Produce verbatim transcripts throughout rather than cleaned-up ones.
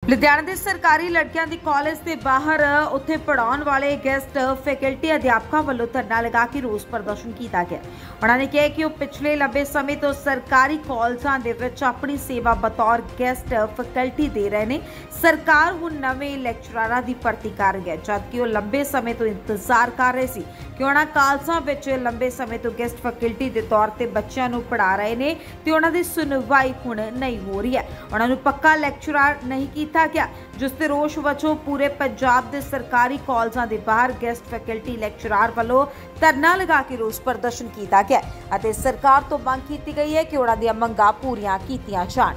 ਲੁਧਿਆਣਾ ਦੇ ਸਰਕਾਰੀ ਲੜਕਿਆਂ ਦੀ ਕਾਲਜ ਦੇ ਬਾਹਰ ਉੱਥੇ ਪੜਾਉਣ ਵਾਲੇ ਗੈਸਟ ਫੈਕਲਟੀ ਅਧਿਆਪਕਾਂ ਵੱਲੋਂ ਧਰਨਾ ਲਗਾ ਕੇ ਰੋਸ ਪ੍ਰਦਰਸ਼ਨ ਕੀਤਾ ਗਿਆ। ਉਹਨਾਂ ਨੇ ਕਿਹਾ ਕਿ ਉਹ ਪਿਛਲੇ ਲੰਬੇ ਸਮੇਂ ਤੋਂ ਸਰਕਾਰੀ ਕਾਲਜਾਂ ਦੇ ਵਿੱਚ ਆਪਣੀ ਸੇਵਾ ਬਤੌਰ ਗੈਸਟ ਫੈਕਲਟੀ ਦੇ ਰਹੇ ਨੇ। ਸਰਕਾਰ ਹੁਣ ਨਵੇਂ ਲੈਕਚਰਰਾਂ ਦੀ ਭਰਤੀ ਕਰ ਰਹੀ ਹੈ, ਜਦਕਿ ਉਹ ਲੰਬੇ ਸਮੇਂ ਤੋਂ ਇੰਤਜ਼ਾਰ ਕਰ ਰਹੇ ਸੀ ਕਿ ਉਹਨਾਂ ਕਾਲਜਾਂ ਵਿੱਚ ਲੰਬੇ ਸਮੇਂ ਤੋਂ ਗੈਸਟ ਫੈਕਲਟੀ ਦੇ ਤੌਰ ਤੇ ਬੱਚਿਆਂ ਨੂੰ ਪੜ੍ਹਾ ਰਹੇ ਨੇ ਤੇ ਉਹਨਾਂ ਦੀ ਸੁਣਵਾਈ ਹੁਣ ਨਹੀਂ ਹੋ ਰਹੀ ਹੈ। ਉਹਨਾਂ ਨੂੰ ਪੱਕਾ ਲੈਕਚਰਰ ਨਹੀਂ ਕੀਤਾ ਗਿਆ, ਜਿਸ ਤੇ ਰੋਸ ਵਜੋਂ ਪੂਰੇ ਪੰਜਾਬ ਦੇ ਸਰਕਾਰੀ ਕਾਲਜਾਂ ਦੇ ਬਾਹਰ ਗੈਸਟ ਫੈਕਲਟੀ ਲੈਕਚਰਰ ਵੱਲੋਂ ਧਰਨਾ ਲਗਾ ਕੇ ਰੋਸ ਪ੍ਰਦਰਸ਼ਨ ਕੀਤਾ ਗਿਆ ਅਤੇ ਸਰਕਾਰ ਤੋਂ ਮੰਗ ਕੀਤੀ ਗਈ ਹੈ ਕਿ ਉਹਨਾਂ ਦੀਆਂ ਮੰਗਾਂ ਪੂਰੀਆਂ ਕੀਤੀਆਂ ਜਾਣ।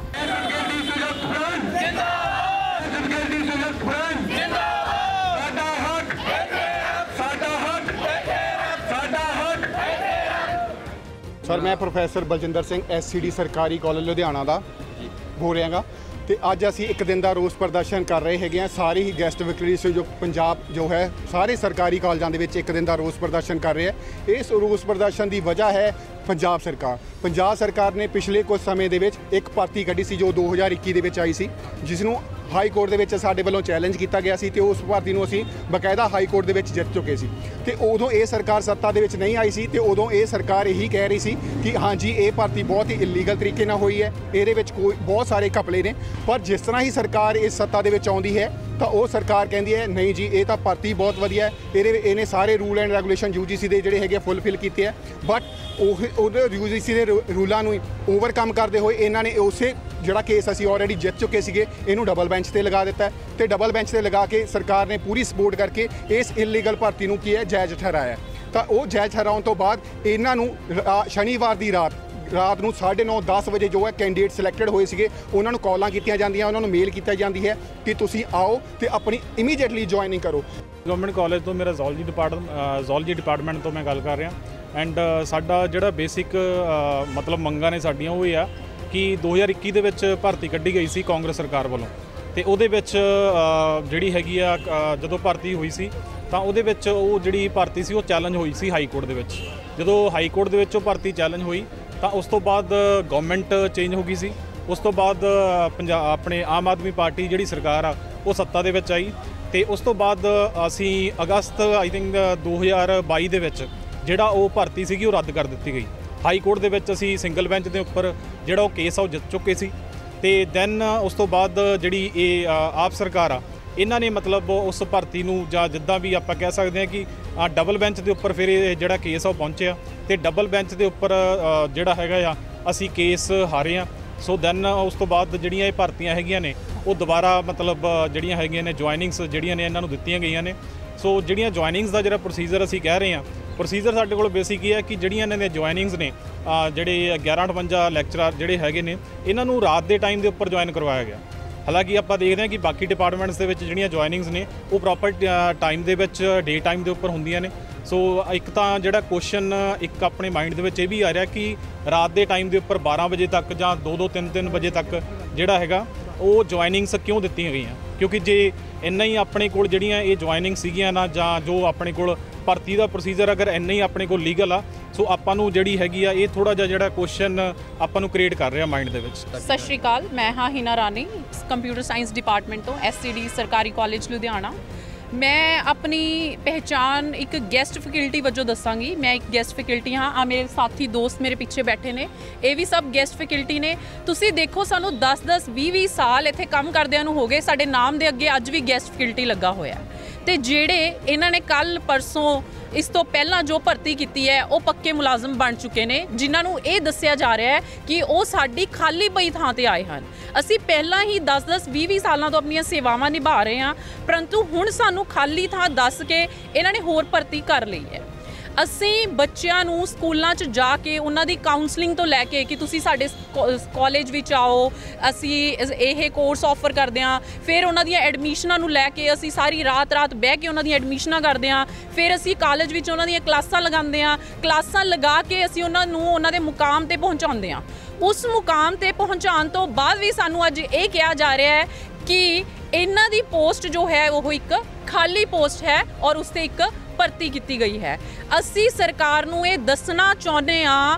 सर मैं professor Baljinder Singh S C D सरकारी कॉलेज लुधियाना का बोल रहा गा। तो अज असी एक दिन का रोस प्रदर्शन कर रहे हैं। सारी ही गैस्ट फैकल्टी जो पंजाब जो है सारे सरकारी कॉलेजों के एक दिन का रोस प्रदर्शन कर रहे हैं। इस रोस प्रदर्शन की वजह है पंजाब सरकार। पंजाब सरकार ने पिछले कुछ समय के एक भर्ती कढ़ी सी जो दो हज़ार इक्की के आई सी, जिसनों हाई कोर्ट के साडे वालों चैलेंज किया गया सी ते उस भर्ती नूं असीं बकायदा हाई कोर्ट के जित चुके सी। ते उदों ये सरकार सत्ता दे विच नहीं आई सी ते उदों ये सरकार यही कह रही सी कि हाँ जी ये भर्ती बहुत ही इलीगल तरीके नाल होई है, इहदे विच कोई बहुत सारे घपले ने। पर जिस तरह ही सरकार इस सत्ता दे विच आउंदी है तो वो सरकार कहती है नहीं जी ये तो भर्ती बहुत वधिया है, इहदे इहने सारे rule and regulation U G C दे जिहड़े हैगे फुलफिल कीते हैं। बट ਉਹਦੇ ਯੂ ਜੀ ਸੀ ਦੇ ਰੂਲਾਂ ਨੂੰ ਓਵਰਕਮ ਕਰਦੇ ਹੋਏ ਇਹਨਾਂ ਨੇ ਉਸੇ ਜਿਹੜਾ ਕੇਸ ਅਸੀਂ ਆਲਰੇਡੀ ਜਿੱਤ ਚੁੱਕੇ ਸੀਗੇ ਇਹਨੂੰ ਡਬਲ ਬੈਂਚ ਤੇ ਲਗਾ ਦਿੱਤਾ ਤੇ ਡਬਲ ਬੈਂਚ ਤੇ ਲਗਾ ਕੇ ਸਰਕਾਰ ਨੇ ਪੂਰੀ ਸਪੋਰਟ ਕਰਕੇ ਇਸ ਇਲੀਗਲ ਭਰਤੀ ਨੂੰ ਕੀ ਹੈ ਜਾਇਜ਼ ਠਹਿਰਾਇਆ। ਤਾਂ ਉਹ ਜਾਇਜ਼ ਠਹਿਰਾਉਣ ਤੋਂ ਬਾਅਦ ਇਹਨਾਂ ਨੂੰ ਸ਼ਨੀਵਾਰ ਦੀ ਰਾਤ ਰਾਤ ਨੂੰ ਸਾਢੇ ਨੌ ਦਸ ਵਜੇ ਜੋ ਹੈ ਕੈਂਡੀਡੇਟ ਸਿਲੈਕਟਡ ਹੋਏ ਸੀਗੇ ਉਹਨਾਂ ਨੂੰ ਕਾਲਾਂ ਕੀਤੀਆਂ ਜਾਂਦੀਆਂ, ਉਹਨਾਂ ਨੂੰ ਮੇਲ ਕੀਤਾ ਜਾਂਦੀ ਹੈ ਕਿ ਤੁਸੀਂ ਆਓ ਤੇ ਆਪਣੀ ਇਮੀਡੀਏਟਲੀ ਜੁਆਇਨਿੰਗ ਕਰੋ। ਗਵਰਨਮੈਂਟ ਕਾਲਜ ਤੋਂ ਮੇਰਾ ਜ਼ੂਲੌਜੀ ਡਿਪਾਰਟਮੈਂਟ ਜ਼ੂਲੌਜੀ ਡਿਪਾਰਟਮੈਂਟ ਤੋਂ ਮੈਂ ਗੱਲ ਕਰ ਰਿਹਾ ਐਂਡ ਸਾਡਾ ਜਿਹੜਾ ਬੇਸਿਕ ਮਤਲਬ ਮੰਗਾਂ ਨੇ ਸਾਡੀਆਂ ਉਹ ਇਹ ਆ ਕਿ ਦੋ ਹਜ਼ਾਰ ਇੱਕੀ ਦੇ ਵਿੱਚ ਭਰਤੀ ਕੱਢੀ ਗਈ ਸੀ ਕਾਂਗਰਸ ਸਰਕਾਰ ਵੱਲੋਂ ਤੇ ਉਹਦੇ ਵਿੱਚ ਜਿਹੜੀ ਹੈਗੀ ਆ ਜਦੋਂ ਭਰਤੀ ਹੋਈ ਸੀ ਤਾਂ ਉਹਦੇ ਵਿੱਚ ਉਹ ਜਿਹੜੀ ਭਰਤੀ ਸੀ ਉਹ ਚੈਲੰਜ ਹੋਈ ਸੀ ਹਾਈ ਕੋਰਟ ਦੇ ਵਿੱਚ। ਜਦੋਂ ਹਾਈ ਕੋਰਟ ਦੇ ਵਿੱਚ ਉਹ ਭਰਤੀ ਚੈਲੰਜ ਹੋਈ ਤਾਂ ਉਸ ਤੋਂ ਬਾਅਦ ਗਵਰਨਮੈਂਟ ਚੇਂਜ ਹੋ ਗਈ ਸੀ। ਉਸ ਤੋਂ ਬਾਅਦ ਪੰਜਾਬ ਆਪਣੇ ਆਮ ਆਦਮੀ ਪਾਰਟੀ ਜਿਹੜੀ ਸਰਕਾਰ ਆ ਉਹ ਸੱਤਾ ਦੇ ਵਿੱਚ ਆਈ ਤੇ ਉਸ ਤੋਂ ਬਾਅਦ ਅਸੀਂ ਅਗਸਤ ਆਈ ਥਿੰਕ ਦੋ ਹਜ਼ਾਰ ਬਾਈ ਦੇ ਵਿੱਚ ਜਿਹੜਾ ਉਹ ਭਰਤੀ ਸੀਗੀ ਉਹ ਰੱਦ ਕਰ ਦਿੱਤੀ ਗਈ। ਹਾਈ ਕੋਰਟ ਦੇ ਵਿੱਚ ਅਸੀਂ ਸਿੰਗਲ ਬੈਂਚ ਦੇ ਉੱਪਰ ਜਿਹੜਾ ਉਹ ਕੇਸ ਆ ਉਹ ਜਿੱਤ ਚੁੱਕੇ ਸੀ ਤੇ ਦੈਨ ਉਸ ਤੋਂ ਬਾਅਦ ਜਿਹੜੀ ਇਹ ਆਪ ਸਰਕਾਰ ਆ ਇਹਨਾਂ ਨੇ ਮਤਲਬ ਉਸ ਭਰਤੀ ਨੂੰ ਜਾਂ ਜਿੱਦਾਂ ਵੀ ਆਪਾਂ ਕਹਿ ਸਕਦੇ ਹਾਂ ਕਿ ਡਬਲ ਬੈਂਚ ਦੇ ਉੱਪਰ ਫਿਰ ਇਹ ਜਿਹੜਾ ਕੇਸ ਆ ਉਹ ਪਹੁੰਚਿਆ ਤੇ ਡਬਲ ਬੈਂਚ ਦੇ ਉੱਪਰ ਜਿਹੜਾ ਹੈਗਾ ਆ ਅਸੀਂ ਕੇਸ ਹਾਰੇ ਆ। ਸੋ ਦੈਨ ਉਸ ਤੋਂ ਬਾਅਦ ਜਿਹੜੀਆਂ ਇਹ ਭਰਤੀਆਂ ਹੈਗੀਆਂ ਨੇ ਉਹ ਦੁਬਾਰਾ ਮਤਲਬ ਜਿਹੜੀਆਂ ਹੈਗੀਆਂ ਨੇ ਜੁਆਇਨਿੰਗਸ ਜਿਹੜੀਆਂ ਨੇ ਇਹਨਾਂ ਨੂੰ ਦਿੱਤੀਆਂ ਗਈਆਂ ਨੇ। ਸੋ ਜਿਹੜੀਆਂ ਜੁਆਇਨਿੰਗਸ ਦਾ ਜਿਹੜਾ ਪ੍ਰੋਸੀਜਰ ਅਸੀਂ ਕਹਿ ਰਹੇ ਹਾਂ ਪ੍ਰੋਸੀਜਰ ਸਾਡੇ ਕੋਲ ਬੇਸਿਕ ਇਹ ਹੈ ਕਿ ਜਿਹੜੀਆਂ ਇਹਨਾਂ ਦੀਆਂ ਜੁਆਇਨਿੰਗਸ ਨੇ ਜਿਹੜੇ ਗਿਆਰਾਂ ਅਠਵੰਜਾ ਲੈਕਚਰਰ ਜਿਹੜੇ ਹੈਗੇ ਨੇ ਇਹਨਾਂ ਨੂੰ ਰਾਤ ਦੇ ਟਾਈਮ ਦੇ ਉੱਪਰ ਜੁਆਇਨ ਕਰਵਾਇਆ ਗਿਆ। ਹਾਲਾਂਕਿ ਆਪਾਂ ਦੇਖਦੇ ਹਾਂ ਕਿ ਬਾਕੀ ਡਿਪਾਰਟਮੈਂਟਸ ਦੇ ਵਿੱਚ ਜਿਹੜੀਆਂ ਜੁਆਇਨਿੰਗਸ ਨੇ ਉਹ ਪ੍ਰੋਪਰ ਟਾਈਮ ਦੇ ਵਿੱਚ ਡੇ ਟਾਈਮ ਦੇ ਉੱਪਰ ਹੁੰਦੀਆਂ ਨੇ। ਸੋ ਇੱਕ ਤਾਂ ਜਿਹੜਾ ਕੁਐਸਚਨ ਇੱਕ ਆਪਣੇ ਮਾਈਂਡ ਦੇ ਵਿੱਚ ਇਹ ਵੀ ਆ ਰਿਹਾ ਕਿ ਰਾਤ ਦੇ ਟਾਈਮ ਦੇ ਉੱਪਰ ਬਾਰਾਂ ਵਜੇ ਤੱਕ ਜਾਂ ਦੋ ਦੋ ਤਿੰਨ ਤਿੰਨ ਵਜੇ ਤੱਕ ਜਿਹੜਾ ਹੈਗਾ ਉਹ ਜੁਆਇਨਿੰਗਸ ਕਿਉਂ ਦਿੱਤੀਆਂ ਗਈਆਂ, ਕਿਉਂਕਿ ਜੇ ਇੰਨਾ ਹੀ ਆਪਣੇ ਕੋਲ ਜਿਹੜੀਆਂ ਇਹ ਜੁਆਇਨਿੰਗ ਸੀਗੀਆਂ ਨਾ ਜਾਂ ਜੋ ਆਪਣੇ ਕੋਲ ਭਰਤੀ ਦਾ ਪ੍ਰੋਸੀਜਰ ਅਗਰ ਇੰਨਾ ਹੀ ਆਪਣੇ ਕੋਲ ਲੀਗਲ ਆ ਸੋ ਆਪਾਂ ਨੂੰ ਜਿਹੜੀ ਹੈਗੀ ਆ ਇਹ ਥੋੜ੍ਹਾ ਜਿਹਾ ਜਿਹੜਾ ਕੁਐਸਚਨ ਆਪਾਂ ਨੂੰ ਕ੍ਰੀਏਟ ਕਰ ਰਿਹਾ ਮਾਈਂਡ ਦੇ ਵਿੱਚ। ਸਤਿ ਸ਼੍ਰੀ ਅਕਾਲ, ਮੈਂ ਹਾਂ Heena Rani computer science department ਤੋਂ ਐਸ ਸੀ ਡੀ ਸਰਕਾਰੀ ਕਾਲਜ ਲੁਧਿਆਣਾ। ਮੈਂ ਆਪਣੀ ਪਹਿਚਾਣ ਇੱਕ ਗੈਸਟ ਫੈਕਲਟੀ ਵਜੋਂ ਦੱਸਾਂਗੀ। ਮੈਂ ਇੱਕ ਗੈਸਟ ਫੈਕਲਟੀ ਹਾਂ। ਆ ਮੇਰੇ ਸਾਥੀ ਦੋਸਤ ਮੇਰੇ ਪਿੱਛੇ ਬੈਠੇ ਨੇ, ਇਹ ਵੀ ਸਭ ਗੈਸਟ ਫੈਕਲਟੀ ਨੇ। ਤੁਸੀਂ ਦੇਖੋ ਸਾਨੂੰ ਦਸ ਦਸ ਵੀਹ ਵੀਹ ਸਾਲ ਇੱਥੇ ਕੰਮ ਕਰਦਿਆਂ ਨੂੰ ਹੋ ਗਏ, ਸਾਡੇ ਨਾਮ ਦੇ ਅੱਗੇ ਅੱਜ ਵੀ ਗੈਸਟ ਫੈਕਲਟੀ ਲੱਗਾ ਹੋਇਆ ਤੇ ਜਿਹੜੇ ਇਹਨਾਂ ਨੇ ਕੱਲ੍ਹ ਪਰਸੋਂ ਇਸ ਤੋਂ ਪਹਿਲਾਂ ਜੋ ਭਰਤੀ ਕੀਤੀ ਹੈ ਉਹ ਪੱਕੇ ਮੁਲਾਜ਼ਮ ਬਣ ਚੁੱਕੇ ਨੇ, ਜਿਨ੍ਹਾਂ ਨੂੰ ਇਹ ਦੱਸਿਆ ਜਾ ਰਿਹਾ ਹੈ ਕਿ ਉਹ ਸਾਡੀ ਖਾਲੀ ਪਈ ਥਾਂ ਤੇ ਆਏ ਹਨ। ਅਸੀਂ ਪਹਿਲਾਂ ਹੀ ਦਸ ਦਸ ਵੀਹ ਵੀਹ ਸਾਲਾਂ ਤੋਂ ਆਪਣੀਆਂ ਸੇਵਾਵਾਂ ਨਿਭਾ ਰਹੇ ਹਾਂ, ਪਰੰਤੂ ਹੁਣ ਸਾਨੂੰ ਖਾਲੀ ਥਾਂ ਦੱਸ ਕੇ ਇਹਨਾਂ ਨੇ ਹੋਰ ਭਰਤੀ ਕਰ ਲਈ ਹੈ। ਅਸੀਂ ਬੱਚਿਆਂ ਨੂੰ ਸਕੂਲਾਂ 'ਚ ਜਾ ਕੇ ਉਹਨਾਂ ਦੀ ਕਾਉਂਸਲਿੰਗ ਤੋਂ ਲੈ ਕੇ ਕਿ ਤੁਸੀਂ ਸਾਡੇ ਕਾਲਜ ਵਿੱਚ ਆਓ, ਅਸੀਂ ਇਹ ਕੋਰਸ ਆਫਰ ਕਰਦੇ ਹਾਂ, ਫਿਰ ਉਹਨਾਂ ਦੀਆਂ ਐਡਮਿਸ਼ਨਾਂ ਨੂੰ ਲੈ ਕੇ ਅਸੀਂ ਸਾਰੀ ਰਾਤ ਰਾਤ ਬਹਿ ਕੇ ਉਹਨਾਂ ਦੀਆਂ ਐਡਮਿਸ਼ਨਾਂ ਕਰਦੇ ਹਾਂ, ਫਿਰ ਅਸੀਂ ਕਾਲਜ ਵਿੱਚ ਉਹਨਾਂ ਦੀਆਂ ਕਲਾਸਾਂ ਲਗਾਉਂਦੇ ਹਾਂ, ਕਲਾਸਾਂ ਲਗਾ ਕੇ ਅਸੀਂ ਉਹਨਾਂ ਨੂੰ ਉਹਨਾਂ ਦੇ ਮੁਕਾਮ 'ਤੇ ਪਹੁੰਚਾਉਂਦੇ ਹਾਂ। ਉਸ ਮੁਕਾਮ 'ਤੇ ਪਹੁੰਚਾਉਣ ਤੋਂ ਬਾਅਦ ਵੀ ਸਾਨੂੰ ਅੱਜ ਇਹ ਕਿਹਾ ਜਾ ਰਿਹਾ ਹੈ ਕਿ ਇਹਨਾਂ ਦੀ ਪੋਸਟ ਜੋ ਹੈ ਉਹ ਇੱਕ ਖਾਲੀ ਪੋਸਟ ਹੈ ਔਰ ਉਸ 'ਤੇ ਇੱਕ ਭਰਤੀ ਕੀਤੀ ਗਈ ਹੈ। ਅਸੀਂ ਸਰਕਾਰ ਨੂੰ ਇਹ ਦੱਸਣਾ ਚਾਹੁੰਦੇ ਹਾਂ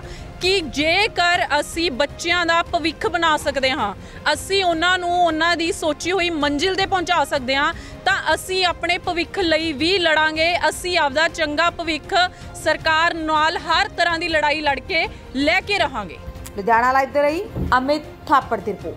ਕਿ ਜੇਕਰ ਅਸੀਂ ਬੱਚਿਆਂ ਦਾ ਭਵਿੱਖ ਬਣਾ ਸਕਦੇ ਹਾਂ, ਅਸੀਂ ਉਹਨਾਂ ਨੂੰ ਉਹਨਾਂ ਦੀ ਸੋਚੀ ਹੋਈ ਮੰਜ਼ਿਲ ਤੇ ਪਹੁੰਚਾ ਸਕਦੇ ਹਾਂ, ਤਾਂ ਅਸੀਂ ਆਪਣੇ ਭਵਿੱਖ ਲਈ ਵੀ ਲੜਾਂਗੇ। ਅਸੀਂ ਆਪਦਾ ਚੰਗਾ ਭਵਿੱਖ ਸਰਕਾਰ ਨਾਲ ਹਰ ਤਰ੍ਹਾਂ ਦੀ ਲੜਾਈ ਲੜ ਕੇ ਲੈ ਕੇ ਰਹਾਂਗੇ। ਲੁਧਿਆਣਾ ਲਾਈਵ ਦੇ ਲਈ ਅਮਿਤ ਥਾਪੜ ਦੀ ਰਿਪੋਰਟ।